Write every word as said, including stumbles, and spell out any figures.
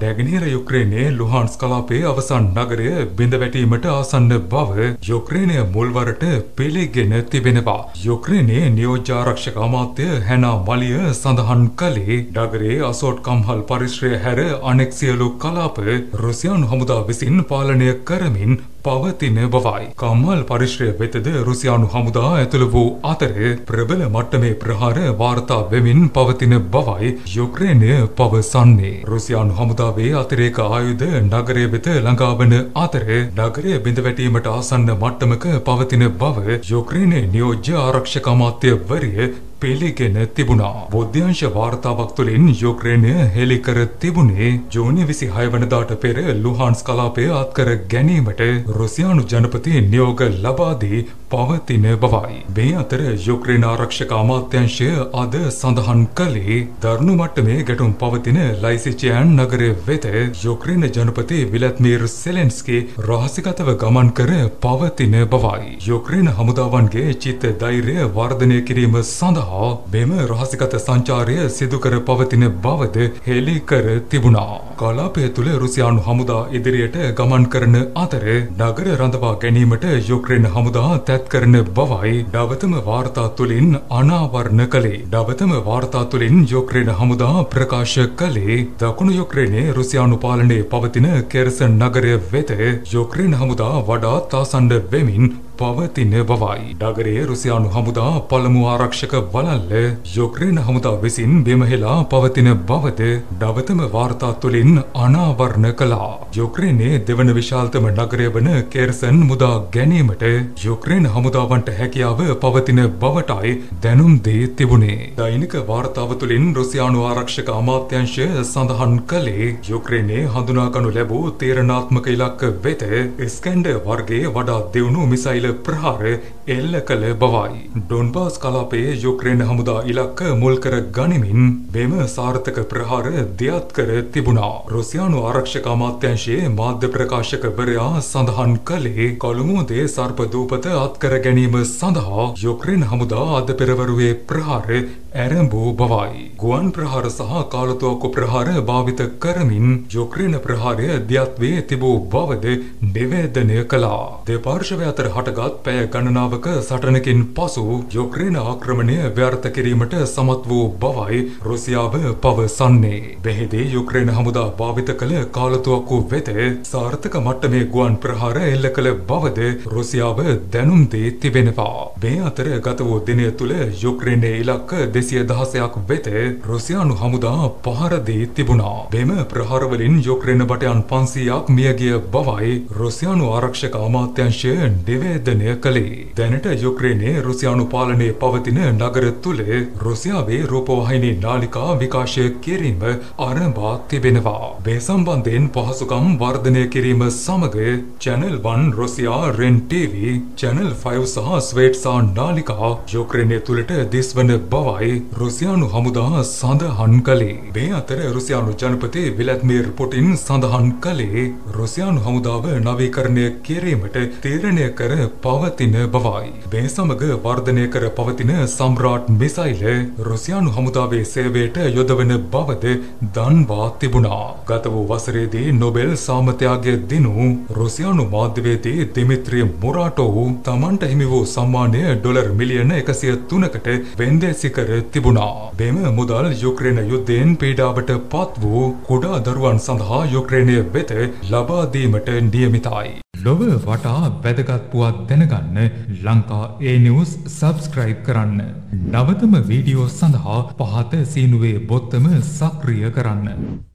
නැගෙනහිර යුක්‍රේනයේ ලුහාන්ස්ක් කලාපයේ අවසන් නගරය බිඳ වැටීමට ආසන්න බව යුක්‍රේනය මුල්වරට පිළිගෙන තිබෙනවා. යුක්‍රේනයේ නියෝජ්‍ය ආරක්ෂක අමාත්‍ය හැනා මලිය සඳහන් කළේ නගරයේ අසෝට් කම්හල් පරිශ්‍රය හැර අනෙක් සියලු කලාප රුසියානු හමුදා විසින් පාලනය කරමින් පවතින බවයි. කම්හල් පරිශ්‍රය වෙතද රුසියානු හමුදා ඇතුළු වූ අතර ප්‍රබල මට්ටමේ ප්‍රහාර වාර්තා වෙමින් පවතින බවයි යුක්‍රේනය පවසන්නේ. රුසියානු හමුදාවේ අතිරේක ආයුධ නගරය වෙත ළඟා වන අතර නගරය බිඳ වැටීමට ආසන්න මට්ටමක පවතින බව යුක්‍රේනයේ නියෝජ්‍ය ආරක්ෂක අමාත්‍යවරිය පිළිගෙන තිබුණා. බොද්ධ්‍යංශ වාර්තාවක් තුළින් යුක්‍රේනය හෙළි කර තිබුණේ ජූනි විසිහය වනදාට පෙර ලුහාන්ස්ක් කලාපය අත්කර ගැනීමට රුසියානු ජනපති නියෝග ලබා දී පවතින බවයි. මේ අතර යුක්‍රේන ආරක්ෂක අමාත්‍යාංශය අද සඳහන් කළේ දරුණු මට්ටමේ ගැටුම් පවතින ලයිසිචියන් නගරය වෙත යුක්‍රේන ජනපති විලැඩ්මීර් සෙලෙන්ස්කී රහසිගතව ගමන් කර පවතින බවයි. යුක්‍රේන හමුදාවන්ගේ චිත්ත ධෛර්යය වර්ධනය කිරීම සඳහා මෙම රහසිගත සංචාරය සිදු කර පවතින බවද හෙළි කර තිබුණා. කලාපය තුළ රුසියානු හමුදා ඉදිරියට ගමන් කරන අතර නගර රඳවා ගැනීමට යුක්‍රේන හමුදා තැත් කරන බවයි නවතම වාර්තා තුළින් අනාවරණ කළේ. නවතම වාර්තා තුළින් යුක්‍රේන හමුදා ප්‍රකාශ කළේ දකුණු යුක්‍රේනයේ රුසියානු පාලනයේ පවතින කෙර්සන් නගරය වෙත යුක්‍රේන හමුදා වඩාත් ආසන්න වෙමින් පවතින බවයි. නගරයේ රුසියානු හමුදා පළමු ආරක්ෂක වළල්ල යුක්‍රේන හමුදා විසින් බිමහෙලා පවතින බවද නවතම වාර්තා තුළින් අනාවරණ කළා. යුක්‍රේනයේ දෙවන විශාලතම නගරය වන කෙර්සන් මුදා ගැනීමට යුක්‍රේන හමුදාවන්ට හැකියාව පවතින බවටයි දැනුම් දී තිබුණේ. දෛනික වාර්තාව තුළින් රුසියානු ආරක්ෂක අමාත්‍යාංශය සඳහන් කළේ යුක්‍රේනයේ හඳුනාගනු ලැබූ තීරණාත්මක ඉලක්ක වෙත ස්කැන්ඩර් වර්ගයේ වඩා දියුණු මිසයිල් ප්‍රහාර එල්ල කළ බවයි. ඩොන්බාස් කලාපයේ යුක්‍රේන හමුදා ඉලක්ක මුල් කර ගනිමින් මෙම සාර්ථක ප්‍රහාර දියත් කර තිබුණා. රුසියානු ආරක්ෂක අමාත්‍යාංශයේ මාධ්‍ය ප්‍රකාශකවරයා සඳහන් කළේ කොළුමුවදේ සර්ප දූපත අත්කර ගැනීම සඳහා යුක්‍රේන හමුදා අද පෙරවරුවේ ප්‍රහාර ඇරඹූ බවයි. ගුවන් ප්‍රහාර සහ කාලතුවක්කු ප්‍රහාර භාවිත කරමින් යුක්‍රේන ප්‍රහාරය දියත් වේ තිබූ බවද නිවේදනය කළා. දෙපාර්ශ්වය අතර හටගත් පැය ගණනාවක සටනකින් පසු යුක්‍රේන ආක්‍රමණය ව්‍යර්ථ කිරීමට සමත් වූ බවයි රුසියාව පවසන්නේ. මෙහිදී යුක්‍රේන හමුදා භාවිත කළ කාලතුවක්කු වෙත සාර්ථක මට්ටමේ ගුවන් ප්‍රහාර එල්ල කළ බවද රුසියාව දැනුම් දී තිබෙනවා. මේ අතර ගත වූ දිනය තුළ යුක්‍රේනයේ ඉලක්ක දෙසිය දහසක් වෙත රුසියානු හමුදා පහර දී තිබුණා. මෙම ප්‍රහාරවලින් යුක්‍රේන බටයන් පන්සීයක් මියගිය බවයි රුසියානු ආරක්ෂක අමාත්‍යාංශය නිවේදනය කළේ. දැනට යුක්‍රේනයේ රුසියානු පාලනයේ පවතින නගර තුළ රුසියාවේ රූපවාහිනී නාලිකා විකාශය කිරීම ආරම්භ තිබෙනවා. මේ සම්බන්ධයෙන් පහසුකම් වර්ධනය කිරීම සමග channel one Russia REN TV channel five සහ ස්වේට්සා නාලිකා යුක්‍රේනය තුළට දිස්වන බවයි රුසියානු හමුදා සඳහන් කළේ. මේ අතර රුසියානු ජනපති විලැඩ්මීර් පුටින් සඳහන් කළේ රුසියානු හමුදාව නවීකරණය කිරීමට තීරණය කර පවතින බවයි. මේ සමග වර්ධනය කර පවතින සම්රාට් මිසයිල රුසියානු හමුදාවේ සේවයට යොදවන බවද දන්වා තිබුණා. ගත වූ වසරේදී නොබෙල් සාමත්‍යාගය දිනු රුසියානු මාධ්‍යවේදී දිමිත්‍රි මුරාටෝව් තමන්ට හිමි වූ සම්මානය ඩොලර් මිලියන එකසිය තුනකට වෙන්දේසි කර තිබුණා. මෙම මුදල් යුක්‍රේන යුද්ධයෙන් පීඩාවට පත් වූ කුඩා දරුවන් සඳහා යුක්‍රේනය වෙත ලබා දීමට නියමිතයි. ලොව වටා වැදගත් පුවත් දැනගන්න ලංකා ඒ නිවුස් සබ්ස්ක්‍රයිබ් කරන්න. නවතම වීඩියෝ සඳහා පහත සීනුවේ බොත්තම සක්‍රිය කරන්න.